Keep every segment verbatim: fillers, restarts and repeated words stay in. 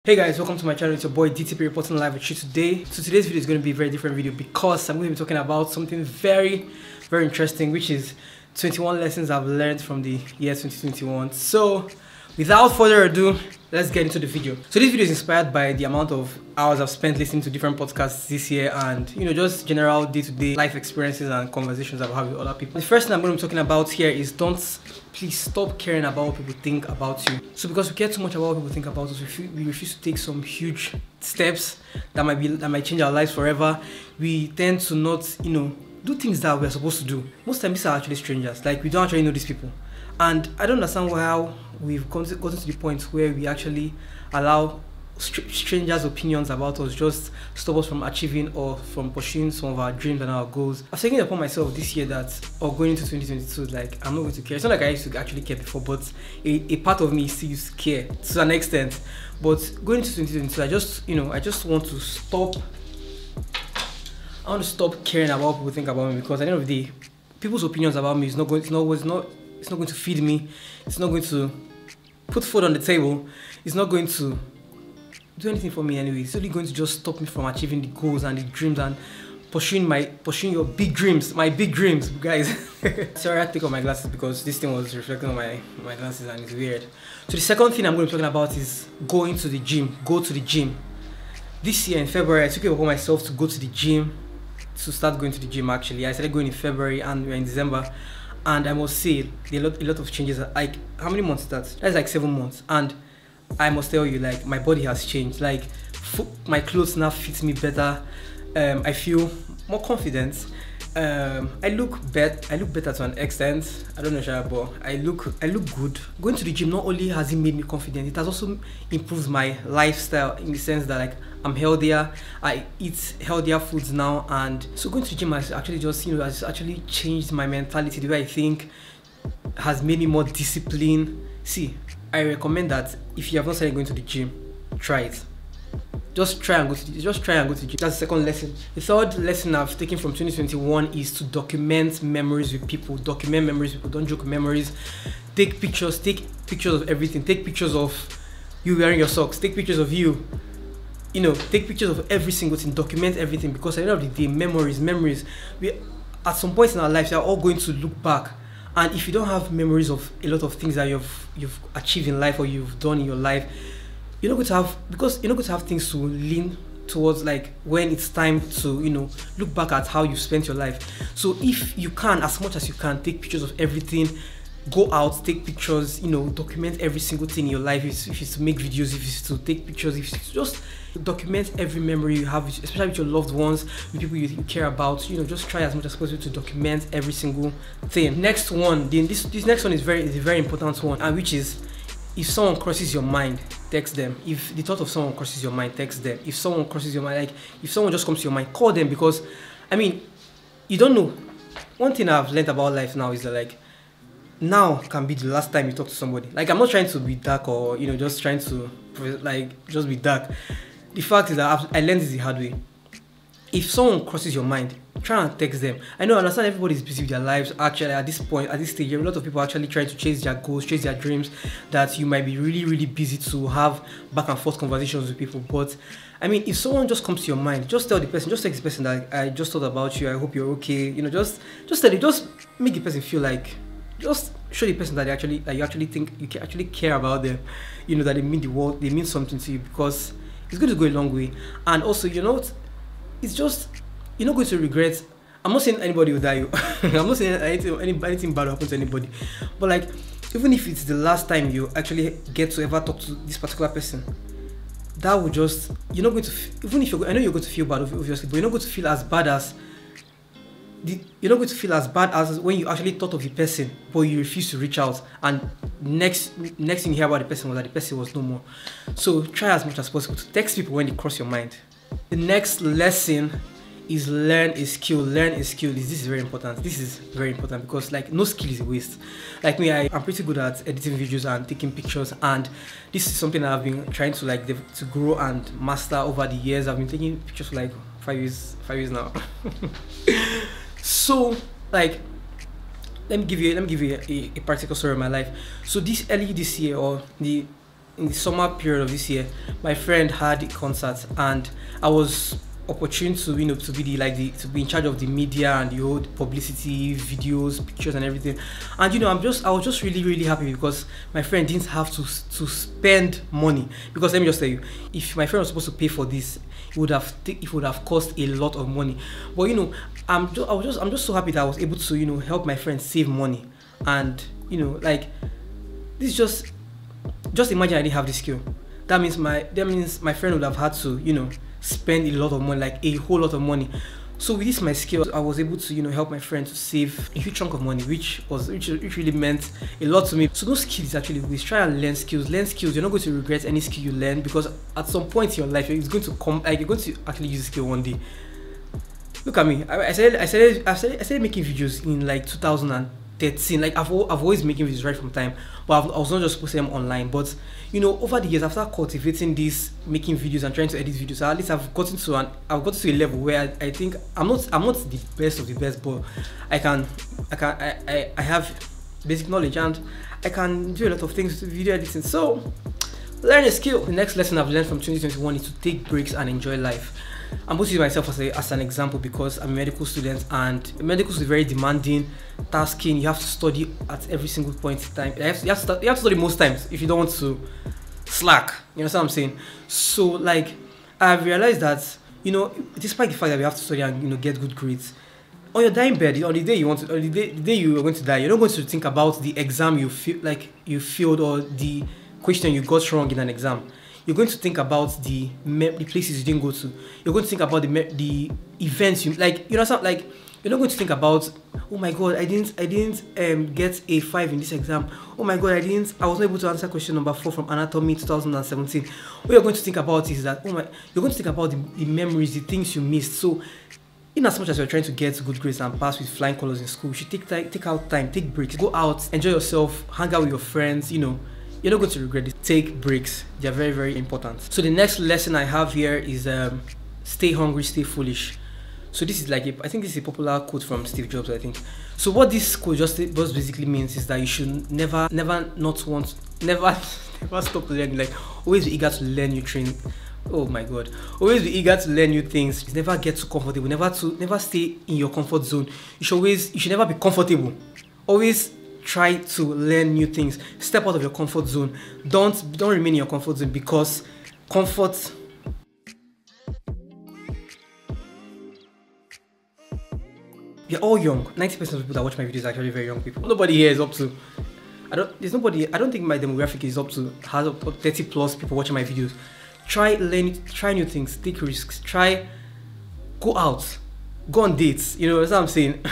Hey guys, welcome to my channel. It's your boy D T P reporting live with you today. So today's video is going to be a very different video because I'm going to be talking about something very, very interesting, which is twenty-one lessons I've learned from the year twenty twenty-one. So without further ado, let's get into the video. So this video is inspired by the amount of hours I've spent listening to different podcasts this year and, you know, just general day-to-day life experiences and conversations I've had with other people. The first thing I'm going to be talking about here is don't please stop caring about what people think about you. So because we care too much about what people think about us, we, feel, we refuse to take some huge steps that might be that might change our lives forever. We tend to not, you know, do things that we're supposed to do. Most times these are actually strangers. Like, we don't actually know these people. And I don't understand how we've gotten to the point where we actually allow str strangers' opinions about us just stop us from achieving or from pursuing some of our dreams and our goals. I've taken it upon myself this year that, or going into twenty twenty-two, like, I'm not going to care. It's not like I used to actually care before, but a, a part of me still used to care to an extent. But going into twenty twenty-two, I just, you know, I just want to stop. I want to stop caring about what people think about me, because at the end of the day, people's opinions about me is not going. It's not. It's not. It's not going to feed me. It's not going to put food on the table. It's not going to do anything for me anyway. It's only going to just stop me from achieving the goals and the dreams and pursuing my pursuing your big dreams, my big dreams, guys. Sorry, I had to take off my glasses because this thing was reflecting on my my glasses and it's weird. So the second thing I'm going to be talking about is going to the gym. Go to the gym. This year in February, I took it upon myself to go to the gym, to start going to the gym. Actually, I started going in February and we're in December. And I must say, a lot, a lot of changes. Like, how many months is that? That's like seven months. And I must tell you, like, my body has changed. Like, my clothes now fit me better. Um, I feel more confident. Um, I look bet. I look better to an extent. I don't know, Shara, but I look. I look good. Going to the gym not only has it made me confident, it has also improved my lifestyle in the sense that, like, I'm healthier. I eat healthier foods now, and so going to the gym has actually just, you know, has actually changed my mentality. The way I think has made me more disciplined. See, I recommend that if you have not started going to the gym, try it. Just try and go to the, just try and go to the gym. That's the second lesson. The third lesson I've taken from twenty twenty-one is to document memories with people. Document memories with people. Don't joke with memories. Take pictures. Take pictures of everything. Take pictures of you wearing your socks. Take pictures of you. You know, take pictures of every single thing. Document everything, because at the end of the day, memories, memories. We, at some point in our lives, we are all going to look back. And if you don't have memories of a lot of things that you've you've achieved in life or you've done in your life, you're not going to have, because you're not going to have things to lean towards, like, when it's time to, you know, look back at how you spent your life. So if you can, as much as you can, take pictures of everything. Go out, take pictures, you know, document every single thing in your life. If it's, if it's to make videos, if it's to take pictures, if it's to just document every memory you have, especially with your loved ones, with people you, you care about. You know, just try as much as possible to document every single thing. Next one, then this this next one is very is a very important one, and which is, if someone crosses your mind, text them. If the thought of someone crosses your mind, text them. If someone crosses your mind, like, if someone just comes to your mind, call them, because, I mean, you don't know. One thing I've learned about life now is that, like, now can be the last time you talk to somebody. Like, I'm not trying to be dark or, you know, just trying to, like, just be dark. The fact is that I've, I learned this the hard way. If someone crosses your mind, try and text them. I know, I understand everybody's busy with their lives. Actually, at this point, at this stage, a lot of people are actually trying to chase their goals, chase their dreams, that you might be really, really busy to have back and forth conversations with people. But, I mean, if someone just comes to your mind, just tell the person, just text the person that I just thought about you, I hope you're okay. You know, just, just tell it, just make the person feel like, just show the person that they actually, that you actually think, you can actually care about them. You know, that they mean the world, they mean something to you, because it's going to go a long way. And also, you know what, it's just, you're not going to regret. I'm not saying anybody will die you. I'm not saying anything, any, anything bad will happen to anybody, but, like, even if it's the last time you actually get to ever talk to this particular person, that will just, you're not going to, even if you're, I know you're going to feel bad obviously, but you're not going to feel as bad as The, you're not going to feel as bad as when you actually thought of the person, but you refuse to reach out, and next next thing you hear about the person was that the person was no more. So try as much as possible to text people when they cross your mind. The next lesson is learn a skill. Learn a skill. This is very important. This is very important because, like, no skill is a waste. Like me, I, I'm pretty good at editing videos and taking pictures, and this is something that I've been trying to, like, to grow and master over the years. I've been taking pictures for like five years, five years now. So, like, let me give you let me give you a, a, a practical story of my life. So this early this year, or the in the summer period of this year, my friend had a concert, and I was opportune to you know to be the like the to be in charge of the media and the whole publicity, videos, pictures, and everything. And you know, I'm just I was just really really happy because my friend didn't have to to spend money. Because let me just tell you, if my friend was supposed to pay for this, it would have it would have cost a lot of money. But you know, I'm just I was just I'm just so happy that I was able to you know help my friend save money. And you know, like, this is just just imagine I didn't have this skill. That means my that means my friend would have had to you know spend a lot of money, like a whole lot of money. So with this my skill, I was able to you know help my friend to save a huge chunk of money, which was which, which really meant a lot to me. So those skills actually, we try and learn skills. Learn skills. You're not going to regret any skill you learn, because at some point in your life, it's going to come. Like, you're going to actually use the skill one day. Look at me. I, I started I started I started I started making videos in like two thousand thirteen. Like, I've I've always making videos right from time, but I've, I was not just posting them online. But you know, over the years, after cultivating this, making videos and trying to edit videos, at least I've gotten to an I've gotten to a level where I, I think I'm not I'm not the best of the best, but I can I can I, I, I have basic knowledge, and I can do a lot of things with video editing. So learn a skill. The next lesson I've learned from twenty twenty-one is to take breaks and enjoy life. I'm going to use myself as, a, as an example, because I'm a medical student, and medical is very demanding, tasking. You have to study at every single point in time. You have to, you have to, start, you have to study most times if you don't want to slack. You know what I'm saying? So like, I've realized that you know, despite the fact that we have to study and you know get good grades, on your dying bed, on the day you want to, on the day, the day you are going to die, you're not going to think about the exam you feel like you failed, or the question you got wrong in an exam. You're going to think about the the places you didn't go to. You're going to think about the the events you like. You know, something like, you're not going to think about, oh my god, I didn't I didn't um get a five in this exam. Oh my god, I didn't I was not able to answer question number four from anatomy two thousand seventeen. What you're going to think about is that, oh my, you're going to think about the, the memories, the things you missed. So, in as much as you're trying to get good grades and pass with flying colors in school, you should take time, take out time, take breaks, go out, enjoy yourself, hang out with your friends. You know, you're not going to regret it. Take breaks. They're very, very important. So the next lesson I have here is um, stay hungry, stay foolish. So this is like, a, I think this is a popular quote from Steve Jobs, I think. So what this quote just, just basically means is that you should never, never not want, never, never stop learning. Like, always be eager to learn new training. Oh my god. Always be eager to learn new things. Never get too comfortable. Never to, never stay in your comfort zone. You should always, you should never be comfortable. Always try to learn new things. Step out of your comfort zone. Don't don't remain in your comfort zone, because comfort we're all young. ninety percent of people that watch my videos are actually very young people. Nobody here is up to I don't there's nobody I don't think my demographic is up to has up to thirty plus people watching my videos. Try learn try new things, take risks, try go out, go on dates, you know, that's what I'm saying.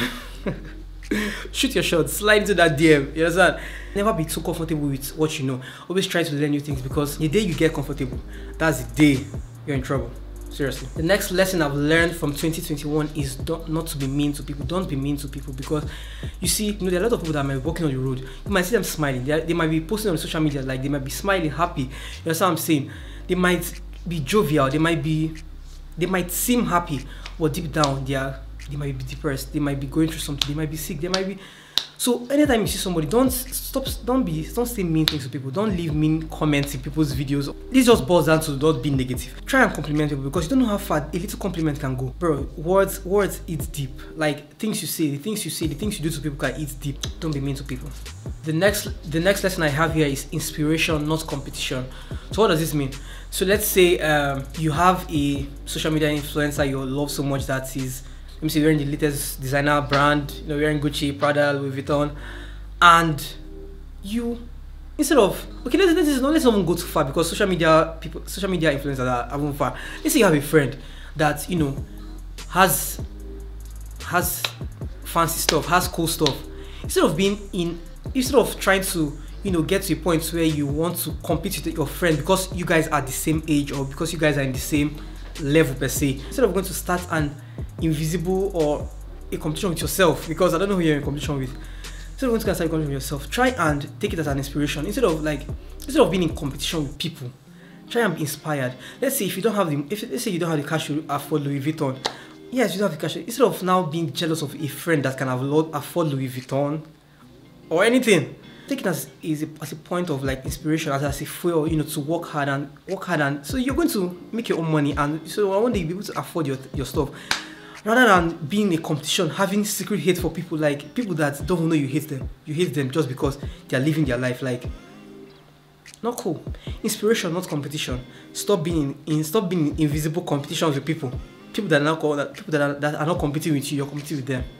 Shoot your shot, slide into that D M, you understand? Never be too comfortable with what you know. Always try to learn new things, because the day you get comfortable, that's the day you're in trouble. Seriously. The next lesson I've learned from twenty twenty-one is don't, not to be mean to people. Don't be mean to people, because you see, you know, there are a lot of people that might be walking on the road. You might see them smiling. They, are, they might be posting on social media, like they might be smiling, happy. You understand what I'm saying? They might be jovial. They might be, they might seem happy, but deep down they are. They might be depressed, they might be going through something, they might be sick, they might be. So anytime you see somebody, don't stop, don't be, don't say mean things to people, don't leave mean comments in people's videos. This just boils down to not being negative. Try and compliment people, because you don't know how far a little compliment can go. Bro, words, words eat deep. Like, things you say, the things you say, the things you do to people can eat deep. Don't be mean to people. The next, the next lesson I have here is inspiration, not competition. So what does this mean? So let's say um, you have a social media influencer you love so much that is, let me see, wearing the latest designer brand, you know, wearing Gucci, Prada, Louis Vuitton, and you, instead of, okay, let's let's not let's not even go too far, because social media people, social media influencers are even far. Let's say you have a friend that you know has has fancy stuff, has cool stuff. Instead of being in, instead of trying to you know get to a point where you want to compete with your friend because you guys are the same age, or because you guys are in the same level per se, instead of going to start an invisible or a competition with yourself, because I don't know who you're in competition with, instead of going to start a competition with yourself, try and take it as an inspiration. Instead of like instead of being in competition with people, try and be inspired. Let's say if you don't have the if let's say you don't have the cash to afford Louis Vuitton, yes, you don't have the cash. Instead of now being jealous of a friend that can afford Louis Vuitton or anything, take it as, as, a, as a point of like inspiration, as, as a fuel, you know, to work hard and work hard. And so you're going to make your own money. And so one day you'll be able to afford your, your stuff. Rather than being a competition, having secret hate for people, like people that don't know you hate them. You hate them just because they're living their life. Like, not cool. Inspiration, not competition. Stop being in, in stop being in invisible competitions with people. People that are not that people that are, that are not competing with you, you're competing with them.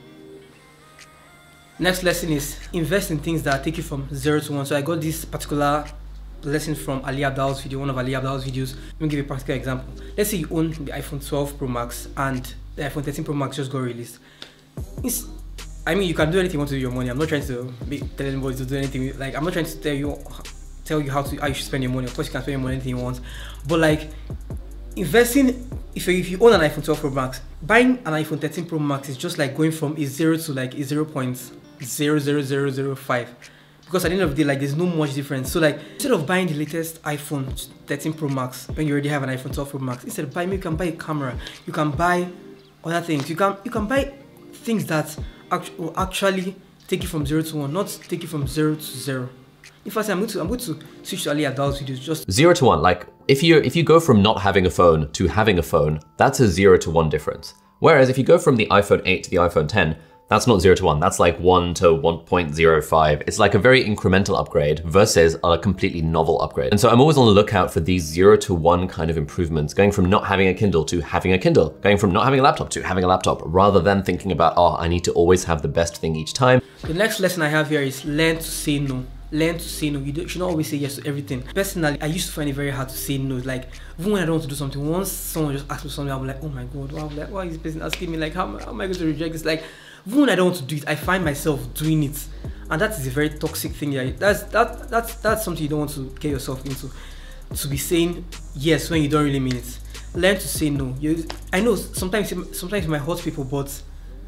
Next lesson is invest in things that take you from zero to one. So I got this particular lesson from Ali Abdal's video, one of Ali Abdal's videos. Let me give you a practical example. Let's say you own the iPhone twelve Pro Max and the iPhone thirteen Pro Max just got released. It's, I mean, you can do anything you want to do with your money. I'm not trying to be, tell anybody to do anything. Like, I'm not trying to tell you tell you how to how you should spend your money. Of course, you can spend your money anything you want, but like investing. If you, if you own an iPhone twelve Pro Max, buying an iPhone thirteen Pro Max is just like going from a zero to like a zero point zero zero zero zero five. Because at the end of the day, like, there's no much difference. So like, instead of buying the latest iPhone thirteen Pro Max when you already have an iPhone twelve Pro Max, instead of buying, you can buy a camera, you can buy other things. You can you can buy things that act will actually take you from zero to one, not take you from zero to zero. In fact, I'm going to I'm going to switch to Ali Abdal's videos. Just zero to one. Like, if you if you go from not having a phone to having a phone, that's a zero to one difference. Whereas if you go from the iPhone eight to the iPhone ten, that's not zero to one, that's like one to one point zero five. It's like a very incremental upgrade versus a completely novel upgrade. And so I'm always on the lookout for these zero to one kind of improvements, going from not having a Kindle to having a Kindle, going from not having a laptop to having a laptop, rather than thinking about, oh, I need to always have the best thing each time. The next lesson I have here is learn to say no. Learn to say no. You should not always say yes to everything. Personally, I used to find it very hard to say no. Like, even when I don't want to do something, once someone just asks me something, I'll be like, oh my god, wow, like, why is this person asking me? Like, how, how am I going to reject this? Like, even when I don't want to do it, I find myself doing it, and that is a very toxic thing. Yeah, that's that that's that's something you don't want to get yourself into. To be saying yes when you don't really mean it. Learn to say no. You, I know sometimes sometimes it might hurt people, but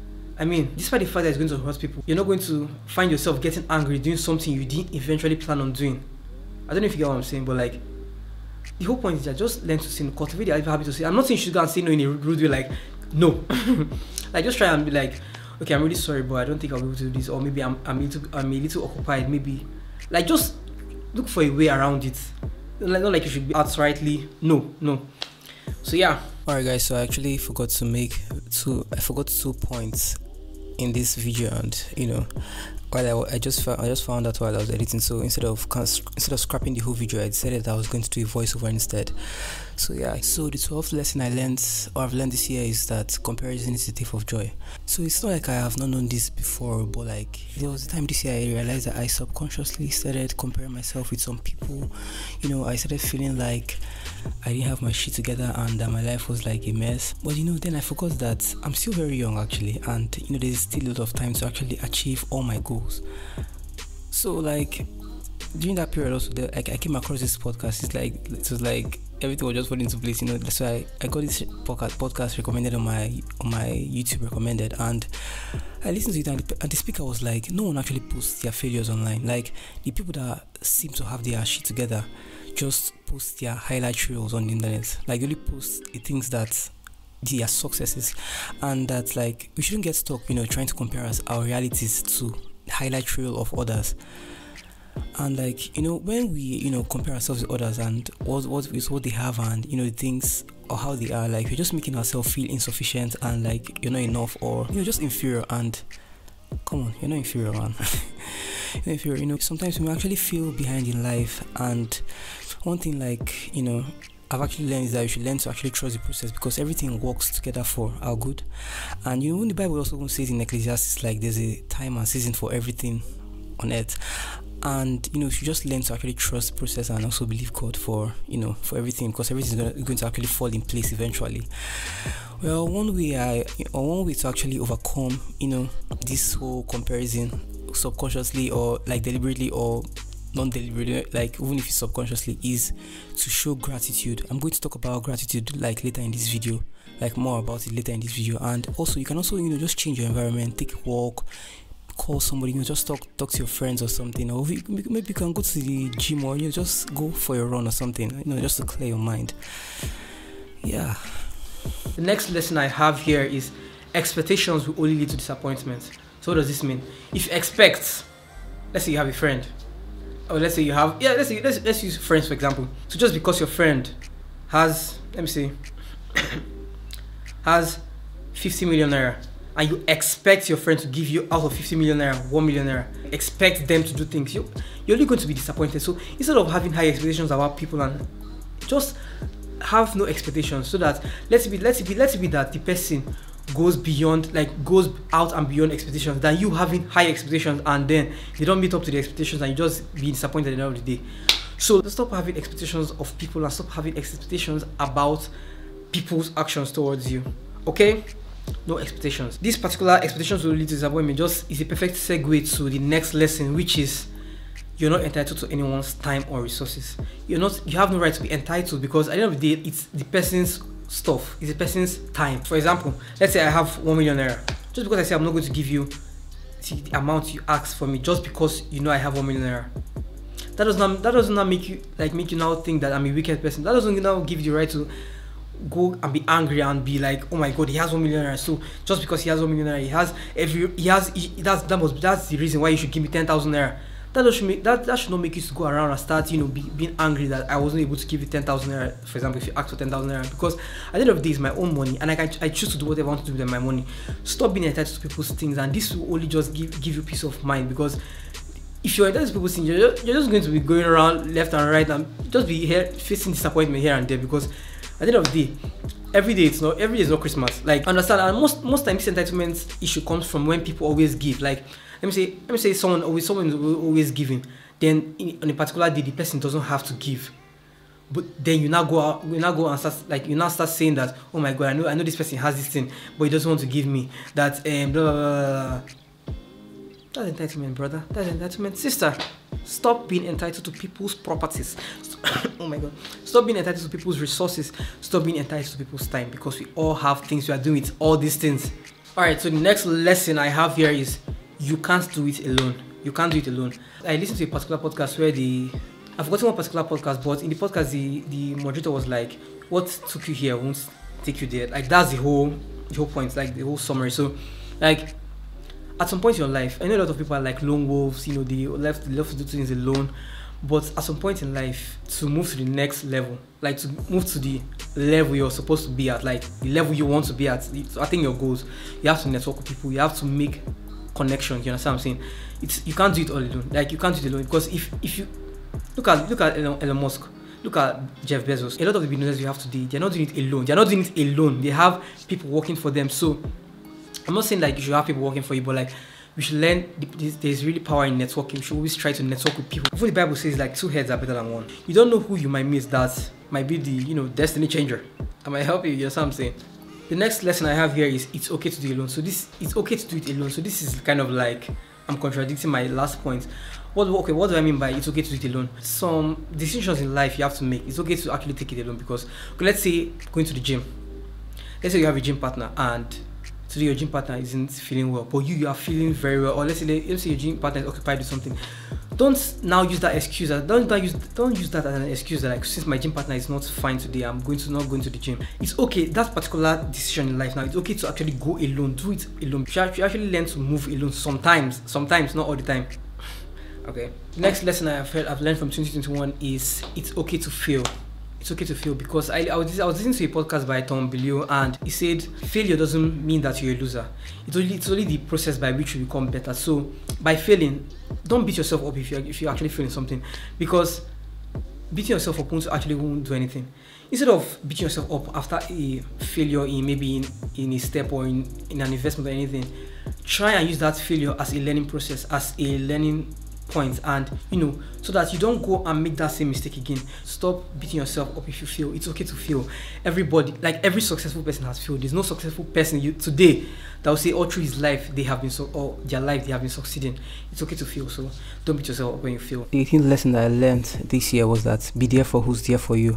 I mean, despite the fact that it's going to hurt people, you're not going to find yourself getting angry doing something you didn't eventually plan on doing. I don't know if you get what I'm saying, but like, the whole point is that just learn to say no. Cultivate the habit to say. I'm not saying you should go and say no in a rude way, like no. Like, just try and be like, okay, I'm really sorry, but I don't think I'll be able to do this, or maybe I'm I'm a little I'm a little occupied. Maybe, like, just look for a way around it. Like, not like you should be outrightly no, no. So yeah. Alright guys, so I actually forgot to make two. I forgot two points in this video, and you know, while I, I just found, I just found out while I was editing. So instead of instead of scrapping the whole video, I decided that I was going to do a voiceover instead. So yeah, so the twelfth lesson I learned or I've learned this year is that comparison is a thief of joy. So it's not like I have not known this before, but like, there was a time this year I realized that I subconsciously started comparing myself with some people. You know, I started feeling like I didn't have my shit together and that my life was like a mess. But you know, then I forgot that I'm still very young actually, and you know, there's still a lot of time to actually achieve all my goals. So like, during that period also, the, like, I came across this podcast. It's like, it was like everything was just falling into place, you know. That's why I, I got this podcast podcast recommended on my on my YouTube recommended, and I listened to it, and the, and the speaker was like, no one actually posts their failures online. Like, the people that seem to have their shit together just post their highlight reels on the internet. Like, they only post the things that their successes, and that like, we shouldn't get stuck, you know, trying to compare us our realities to the highlight reel of others. And like, you know, when we, you know, compare ourselves with others and what what is what they have, and you know, the things or how they are, like, we're just making ourselves feel insufficient and like you're not enough, or you know, just inferior. And come on, you're not inferior, man. You're not inferior. You know, sometimes we actually feel behind in life, and one thing, like, you know, I've actually learned is that you should learn to actually trust the process, because everything works together for our good. And you know, when the Bible also says in Ecclesiastes, like, there's a time and season for everything on earth. And you know, you should just learn to actually trust the process and also believe God for, you know, for everything, because everything is going to actually fall in place eventually. Well, one way I or one way to actually overcome, you know, this whole comparison subconsciously or like deliberately or non-deliberately, like even if it's subconsciously, is to show gratitude. I'm going to talk about gratitude like later in this video, like more about it later in this video. And also, you can also, you know, just change your environment, take a walk, call somebody, you know, just talk talk to your friends or something, or maybe you can go to the gym, or you know, just go for a run or something, you know, just to clear your mind. Yeah. The next lesson I have here is expectations will only lead to disappointment. So what does this mean? If you expect, let's say you have a friend, or let's say you have, yeah, let's say, let's, let's use friends for example. So just because your friend has, let me see, has fifty million naira, and you expect your friend to give you out of fifty million naira, one million naira, expect them to do things, you, you're only going to be disappointed. So instead of having high expectations about people, and just have no expectations, so that let's be, let's be, let's be that the person goes beyond, like goes out and beyond expectations, than you having high expectations and then they don't meet up to the expectations and you just be disappointed at the end of the day. So stop having expectations of people and stop having expectations about people's actions towards you. Okay? No expectations. These particular expectations will lead to disappointment. Just is a perfect segue to the next lesson, which is you're not entitled to anyone's time or resources. You're not, you have no right to be entitled, because at the end of the day, it's the person's stuff, it's a person's time. For example, let's say I have one million naira. Just because I say I'm not going to give you the amount you ask for me, just because you know I have one million naira, that does not that does not make you like make you now think that I'm a wicked person. That doesn't now give you the right to go and be angry and be like, oh my god, he has one million naira. So just because he has one million naira, he has every he has he, that's that must that's the reason why you should give me ten thousand naira. That should make that that should not make you to go around and start, you know, be, being angry that I wasn't able to give you ten thousand naira. For example, if you ask for ten thousand naira, because at the end of the day, it's my own money, and I can I choose to do whatever I want to do with my money. Stop being entitled to people's things, and this will only just give give you peace of mind. Because if you're entitled to people's things, you're just, you're just going to be going around left and right and just be here facing disappointment here and there. Because at the end of the day, every day it's not every day is not Christmas. Like, understand, and most most times this entitlement issue comes from when people always give. Like, let me say let me say someone always someone is always giving, then in, on a particular day the person doesn't have to give, but then you now go out you now go and start like you now start saying that, oh my god, I know I know this person has this thing but he doesn't want to give me that, um blah blah blah, blah. That's entitlement, brother. That's entitlement. Sister, stop being entitled to people's properties. Oh my god. Stop being entitled to people's resources. Stop being entitled to people's time, because we all have things we are doing with all these things. Alright, so the next lesson I have here is you can't do it alone. You can't do it alone. I listened to a particular podcast where the I've forgotten one particular podcast, but in the podcast the, the moderator was like, what took you here won't take you there. Like, that's the whole the whole point, like the whole summary. So like, at some point in your life, I know a lot of people are like lone wolves, you know, they left they love to do things alone. But at some point in life, to move to the next level, like to move to the level you're supposed to be at, like the level you want to be at, I think your goals, you have to network with people, you have to make connections. You understand what I'm saying? It's you can't do it all alone. Like, you can't do it alone, because if if you look at look at Elon, Elon Musk, look at Jeff Bezos, a lot of the businesses you have today, they're not doing it alone. They're not doing it alone. They have people working for them. So I'm not saying like you should have people working for you, but like we should learn there's really power in networking. We should always try to network with people. Even the Bible says like two heads are better than one. You don't know who you might miss that might be the, you know, destiny changer. I might help you, you know what I'm saying? The next lesson I have here is it's okay to do it alone. So this it's okay to do it alone. So this is kind of like I'm contradicting my last point. What okay, what do I mean by it's okay to do it alone? Some decisions in life you have to make. It's okay to actually take it alone, because okay, let's say going to the gym. Let's say you have a gym partner and today your gym partner isn't feeling well, but you, you are feeling very well. Or let's say, let's say your gym partner is occupied with something. Don't now use that excuse. Don't, don't use don't use that as an excuse that like, since my gym partner is not fine today, I'm going to not going to the gym. It's okay. That particular decision in life now, it's okay to actually go alone. Do it alone. You should actually learn to move alone sometimes. Sometimes, not all the time. Okay. The next lesson I have heard, I've learned from twenty twenty-one is it's okay to fail. It's okay to fail, because I, I, was, I was listening to a podcast by Tom Bilyeu, and he said failure doesn't mean that you're a loser. It's only, it's only the process by which you become better. So by failing, don't beat yourself up if you're, if you're actually failing something, because beating yourself up won't actually won't do anything. Instead of beating yourself up after a failure in maybe in, in a step or in, in an investment or anything, try and use that failure as a learning process, as a learning point, and you know, so that you don't go and make that same mistake again. Stop beating yourself up if you fail. It's okay to fail. Everybody, like every successful person has failed. There's no successful person you today that will say all through his life they have been so or their life they have been succeeding. It's okay to fail, so don't beat yourself up when you fail. The eighteenth lesson that I learned this year was that be there for who's there for you.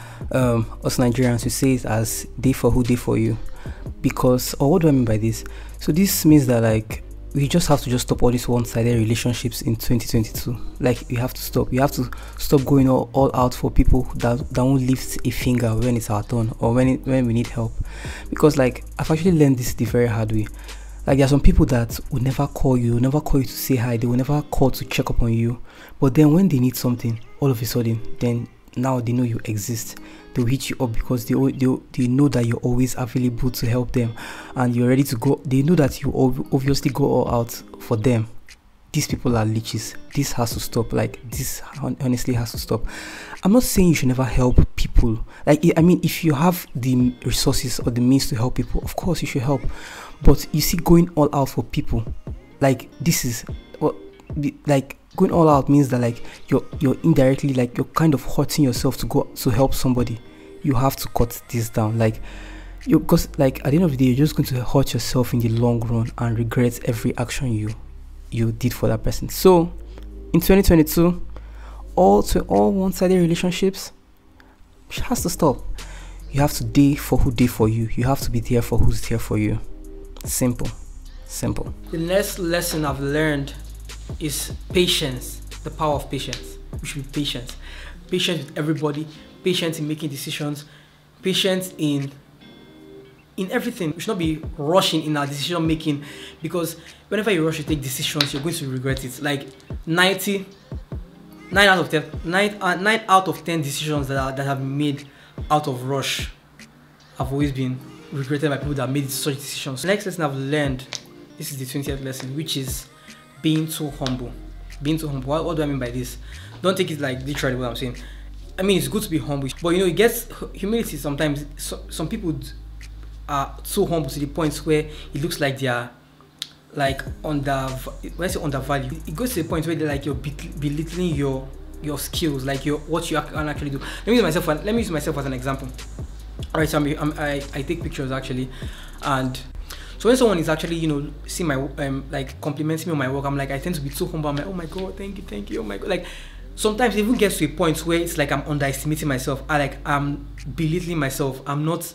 Um, us Nigerians, we say it as day for who, day for you. Because, or what do I mean by this? So this means that like we just have to just stop all these one-sided relationships in twenty twenty-two. Like, you have to stop. You have to stop going all, all out for people that, that won't lift a finger when it's our turn or when it, when we need help. Because like I've actually learned this the very hard way. Like there are some people that will never call you, will never call you to say hi, they will never call to check up on you. But then when they need something, all of a sudden, then now they know you exist. They'll hit you up because they, they, they know that you're always available to help them and you're ready to go. They know that you obviously go all out for them. These people are leeches. This has to stop. Like, this honestly has to stop. I'm not saying you should never help people. Like, I mean, if you have the resources or the means to help people, of course you should help. But you see, going all out for people, like, this is what, like, going all out means that, like, you're you're indirectly, like, you're kind of hurting yourself to go to help somebody. You have to cut this down. Like, you, because, like, at the end of the day, you're just going to hurt yourself in the long run and regret every action you you did for that person. So in twenty twenty-two, all to all one-sided relationships has to stop. You have to date for who date for you. You have to be there for who's there for you. Simple. Simple. The next lesson I've learned is patience. The power of patience. We should be patient. Patient with everybody. Patient in making decisions. Patient in in everything. We should not be rushing in our decision making, because whenever you rush to take decisions, you're going to regret it. Like ninety, nine out of ten, nine, uh, nine out of ten decisions that are, that have been made out of rush have always been regretted by people that made such decisions. The next lesson I've learned, this is the twentieth lesson, which is being too humble. Being too humble. What, what do I mean by this? Don't take it like literally what I'm saying. I mean, it's good to be humble, but you know, it gets humility sometimes. So, some people are so humble to the point where it looks like they are like under, when I say undervalued, it goes to the point where they're like you're belittling your your skills, like your what you can actually do. Let me use myself. Let me use myself as an example. All right, so I'm, I'm, I I take pictures actually, and so when someone is actually, you know, see my um like complimenting me on my work, I'm like, I tend to be so humble. I'm like, oh my god, thank you, thank you, oh my god. Like sometimes it even gets to a point where it's like I'm underestimating myself. I like I'm belittling myself. I'm not.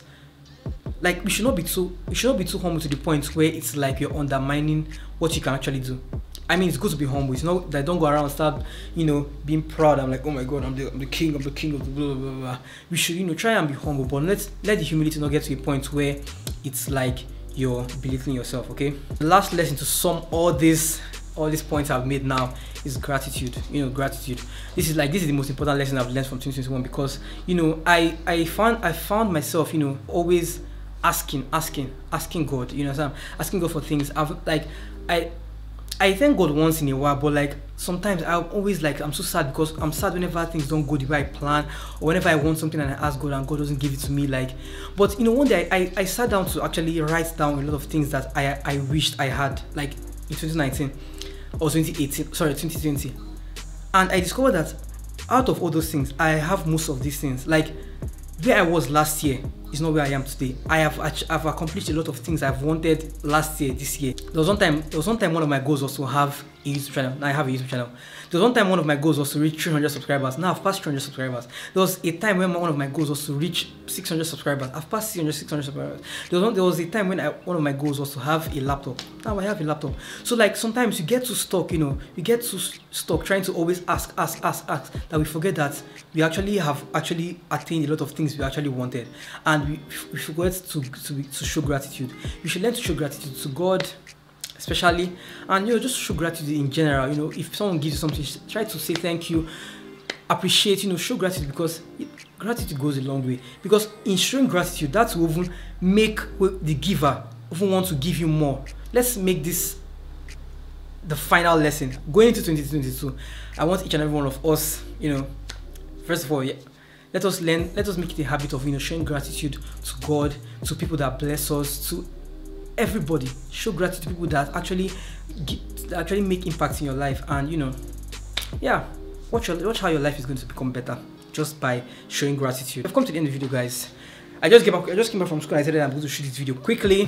Like we should not be too we should not be too humble to the point where it's like you're undermining what you can actually do. I mean, it's good to be humble. It's not that don't go around and start, you know, being proud. I'm like, oh my god, I'm the, I'm the king, I'm the king of the blah, blah, blah, blah. We should, you know, try and be humble, but let's let the humility not get to a point where it's like you're belittling yourself. Okay. The last lesson to sum all this all these points I've made now is gratitude. You know, gratitude. This is like this is the most important lesson I've learned from twenty twenty-one, because you know I I found I found myself, you know, always asking asking asking God, you know, so I'm asking God for things. I've like I I thank God once in a while, but like sometimes I'm always like I'm so sad, because I'm sad whenever things don't go the way I plan, or whenever I want something and I ask God and God doesn't give it to me. Like, but you know, one day I, I, I sat down to actually write down a lot of things that I I wished I had, like in twenty nineteen or twenty eighteen, sorry, twenty twenty, and I discovered that out of all those things, I have most of these things. Like where I was last year is not where I am today. I have I've accomplished a lot of things I've wanted last year, this year. There was one time, there was one time one of my goals was to have a YouTube channel. Now I have a YouTube channel. There was one time one of my goals was to reach three hundred subscribers. Now I've passed three hundred subscribers. There was a time when one of my goals was to reach six hundred subscribers. I've passed six hundred, six hundred subscribers. There was, one, there was a time when I, one of my goals was to have a laptop. Now I have a laptop. So like sometimes you get too stuck, you know, you get too stuck trying to always ask, ask, ask, ask, that we forget that we actually have actually attained a lot of things we actually wanted, and we, we forget to, to, to show gratitude. We should learn to show gratitude to God, especially, and you know, just show gratitude in general. You know, if someone gives you something, try to say thank you, appreciate, you know, show gratitude, because it, gratitude goes a long way. Because in showing gratitude, that will even make the giver even want to give you more. Let's make this the final lesson going into twenty twenty-two. I want each and every one of us, you know, first of all, yeah, let us learn, let us make it a habit of, you know, showing gratitude to God, to people that bless us, to everybody. Show gratitude to people that actually that actually make impact in your life, and you know, yeah, watch your, watch how your life is going to become better just by showing gratitude. I've come to the end of the video, guys. I just came back, I just came back from school. I said that I'm going to shoot this video quickly,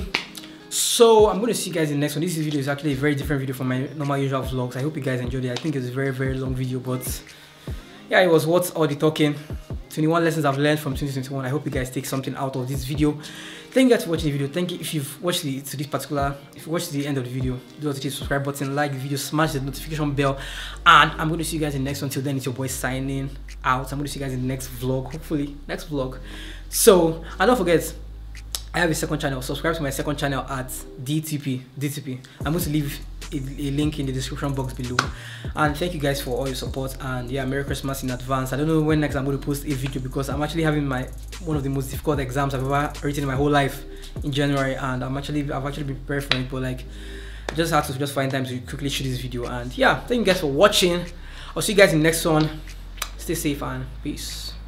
so I'm going to see you guys in the next one. This video is actually a very different video from my normal usual vlogs. I hope you guys enjoyed it. I think it's a very very long video, but yeah, it was worth all the talking. twenty-one lessons I've learned from twenty twenty-one. I hope you guys take something out of this video. Thank you guys for watching the video. Thank you if you've watched the to this particular, if you watched the end of the video, do not forget to hit the subscribe button, like the video, smash the notification bell, and I'm going to see you guys in the next one. Till then, it's your boy signing out. I'm going to see you guys in the next vlog, hopefully next vlog. So, and don't forget, I have a second channel. Subscribe to my second channel at D T P. D T P. I'm going to leave a, a link in the description box below. And thank you guys for all your support. And yeah, Merry Christmas in advance. I don't know when next I'm going to post a video because I'm actually having my one of the most difficult exams I've ever written in my whole life in January, and I'm actually I've actually been prepared for it. But like, I just had to just find time to quickly shoot this video. And yeah, thank you guys for watching. I'll see you guys in the next one. Stay safe and peace.